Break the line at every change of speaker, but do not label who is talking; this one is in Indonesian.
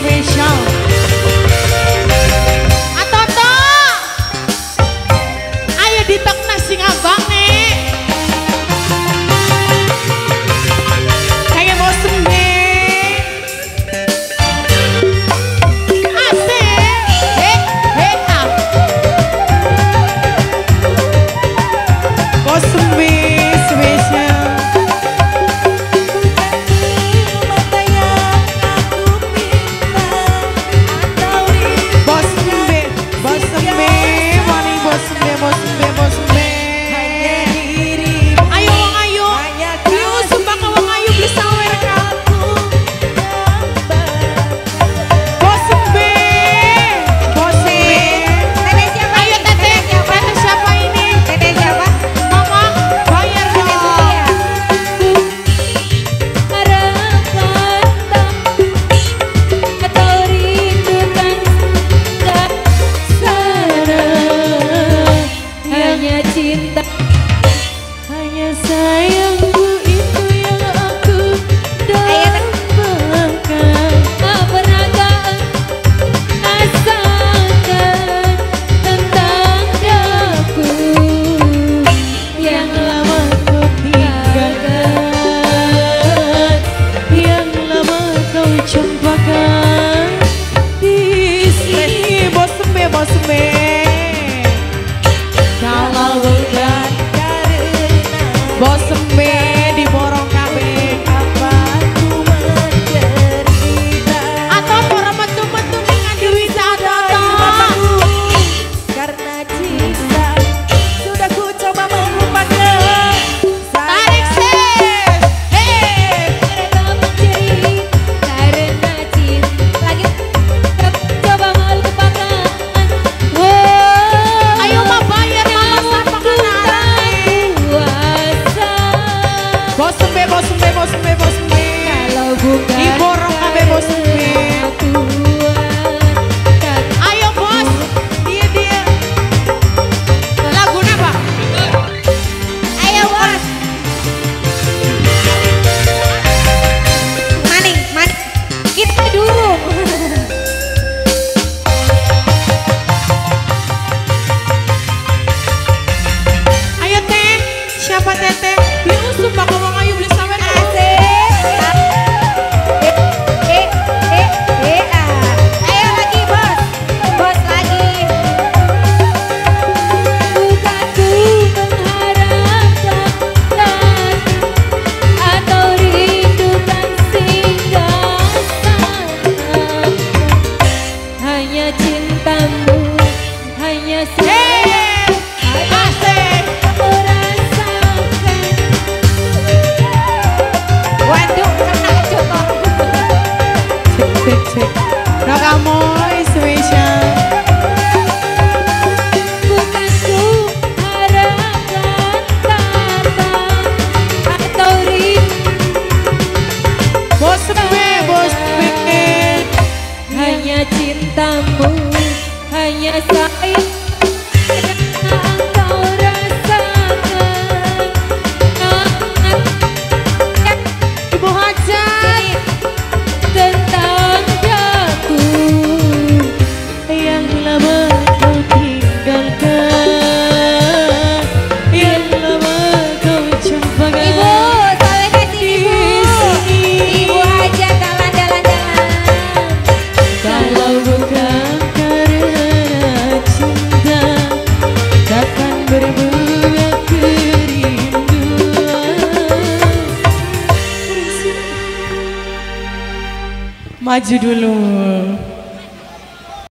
spesial. Atoto, ayo ditok nasi ngabang nih. Kayak mau sembeh. Asik, ah. Mau sembeh spesial. Diborong kabeh bos ayo bos, dia lagu apa? Ayo bos. Maning, kita dulu. Ayo teh, siapa teteh? Diusum bakal mau ayo beli sawer. Rakamoy spesial.
Bukan ku harapkan kata atau
Bos pengen
hanya cintamu, hanya sayang engkau rasakan.
Ibu Hajat
Tentang aku
yang lama kau tinggalkan, yang lama kau campakkan.
Ibu, sampai kasih ibu aja jalan.
Kalau bukan karena cinta, takkan berbunga kerinduan. Maju dulu.